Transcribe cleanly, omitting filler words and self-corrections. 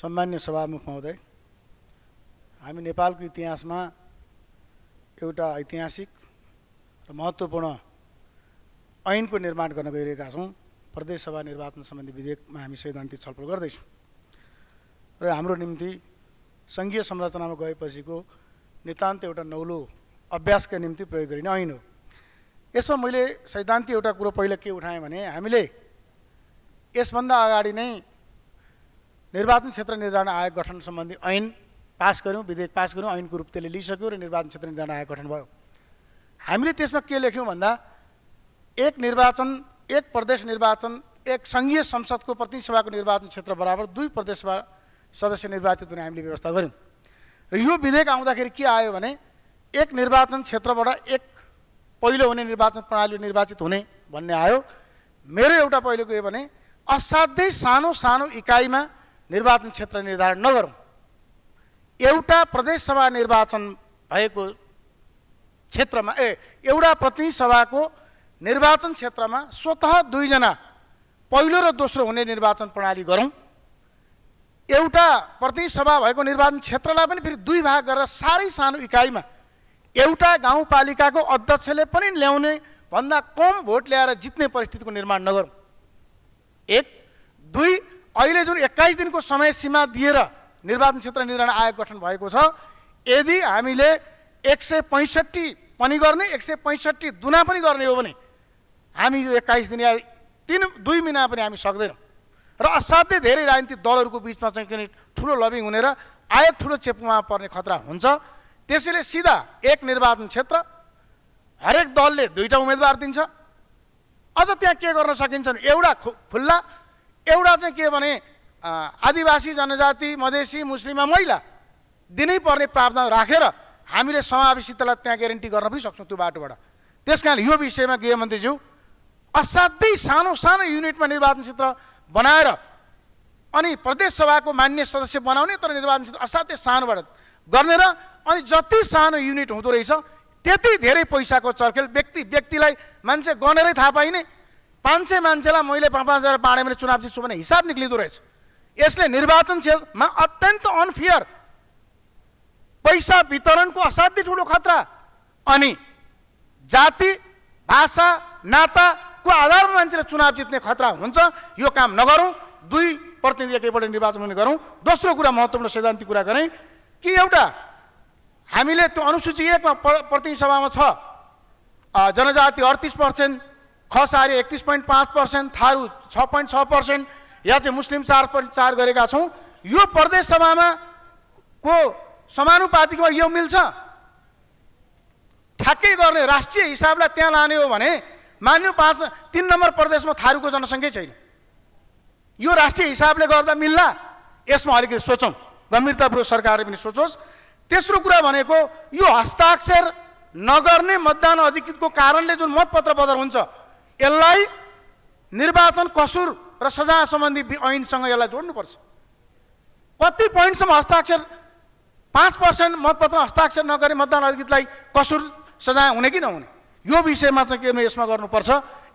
सम्मान्य सभामुख महोदय, हामी नेपालको इतिहासमा एउटा ऐतिहासिक र महत्त्वपूर्ण ऐनको निर्माण गर्न गइरहेका छौँ। प्रदेश सभा निर्वाचन सम्बन्धी विधेयकमा हामी सैद्धान्तिक छलफल गर्दैछौँ र हाम्रो निम्ति सङ्घीय संरचनामा गएपछिको नितान्त एउटा नौलो अभ्यासका निम्ति प्रयोग गरिने ऐन हो। यसमा मैले सैद्धान्तिक एउटा कुरो पहिला के उठाएँ भने हामीले यसभन्दा अगाडि नै निर्वाचन क्षेत्र निर्धारण आयोग गठन सम्बन्धी ऐन पास गऱ्यौँ, विधेयक पास गऱ्यौँ, ऐनको रूप त्यसले लिइसक्यो र निर्वाचन क्षेत्र निर्धारण आयोग गठन भयो। हामीले त्यसमा के लेख्यौँ भन्दा एक निर्वाचन, एक प्रदेश निर्वाचन, एक सङ्घीय संसदको प्रतिनिधि सभाको निर्वाचन क्षेत्र बराबर 2 प्रदेश सभा सदस्य निर्वाचित हुने हामीले व्यवस्था गऱ्यौँ। र यो विधेयक आउँदाखेरि के आयो भने एक निर्वाचन क्षेत्रबाट एक पहिलो हुने निर्वाचन प्रणाली निर्वाचित हुने भन्ने आयो। मेरो एउटा पहिलो के भने असाध्यै सानो सानो इकाइमा निर्वाचन क्षेत्र निर्धारण नगरौँ। एउटा प्रदेश सभा निर्वाचन भएको क्षेत्रमा एउटा प्रतिनिधि सभाको निर्वाचन क्षेत्रमा स्वतः 2 जना पहिलो र दोस्रो हुने निर्वाचन प्रणाली गरौँ। एउटा प्रतिनिधि सभा भएको निर्वाचन क्षेत्रलाई पनि फेरि 2 भाग गरेर साह्रै सानो इकाइमा एउटा गाउँपालिकाको अध्यक्षले पनि ल्याउने भन्दा कम भोट ल्याएर जित्ने परिस्थितिको निर्माण नगरौँ। 1, 2 अहिले जुन 21 दिनको समय सीमा दिएर निर्वाचन क्षेत्र निर्धारण आयोग गठन भएको छ, यदि हामीले 165 पनि गर्ने 165 दुना पनि गर्ने हो भने हामी यो 21 दिन या 2 महिना पनि हामी सक्दैनौँ। र असाध्यै धेरै राजनीतिक दलहरूको बिचमा चाहिँ किन ठुलो लबिङ हुने र आयोग ठुलो चेपुमा पर्ने खतरा हुन्छ। त्यसैले सिधा एक निर्वाचन क्षेत्र, हरेक दलले 2टा उम्मेदवार दिन्छ। अझ त्यहाँ के गर्न सकिन्छ भने एउटा खुल्ला, एउटा चाहिँ के भने आदिवासी जनजाति, मधेसी, मुस्लिममा महिला दिनै पर्ने प्रावधान राखेर हामीले समावेशितालाई त्यहाँ ग्यारेन्टी गर्न पनि सक्छौँ त्यो बाटोबाट। त्यस कारण यो विषयमा गृहमन्त्रीज्यू असाध्यै सानो सानो युनिटमा निर्वाचन क्षेत्र बनाएर अनि प्रदेश सभाको मान्य सदस्य बनाउने, तर निर्वाचन क्षेत्र असाध्यै सानोबाट गर्ने र अनि जति सानो युनिट हुँदो रहेछ त्यति धेरै पैसाको चर्खेल व्यक्तिलाई मान्छे गनेरै थाहा पाइने। 500 मान्छेलाई मैले 5,000 बाँडे मैले चुनाव जित्छु भने हिसाब निक्लिँदो रहेछ। यसले निर्वाचन क्षेत्रमा अत्यन्त अनफेयर पैसा वितरणको असाध्यै ठुलो खतरा अनि जाति, भाषा, नाताको आधारमा मान्छेले चुनाव जित्ने खतरा हुन्छ। यो काम नगरौँ। 2 प्रतिनिधि एकैपल्ट निर्वाचन हुने गरौँ। दोस्रो कुरा महत्त्वपूर्ण सैद्धान्तिक कुरा गरेँ कि एउटा हामीले त्यो अनुसूची 1 मा प्रतिनिधि सभामा छ जनजाति 38%, खसारी 31.5%, थारू 6.6%, या चाहिँ मुस्लिम 4.4 गरेका छौँ। यो प्रदेश सभामा को समानुपातिकमा यो मिल्छ। ठ्याक्कै गर्ने राष्ट्रिय हिसाबलाई त्यहाँ लाने हो भने मान्यो 3 नम्बर प्रदेशमा थारूको जनसङ्ख्या छैन। यो राष्ट्रिय हिसाबले गर्दा मिल्ला? यसमा अलिकति सोचौँ, गम्भीरतापूर्वक सरकारले पनि सोचोस्। तेस्रो कुरा भनेको यो हस्ताक्षर नगर्ने मतदान अधिकृतको कारणले जुन मतपत्र बदर हुन्छ, यसलाई निर्वाचन कसुर र सजाय सम्बन्धी ऐनसँग यसलाई जोड्नुपर्छ। कति पोइन्टसम्म हस्ताक्षर 5% मतपत्र हस्ताक्षर नगरे मतदान अधिकृतलाई कसुर सजाय हुने कि नहुने, यो विषयमा चाहिँ के यसमा गर्नुपर्छ।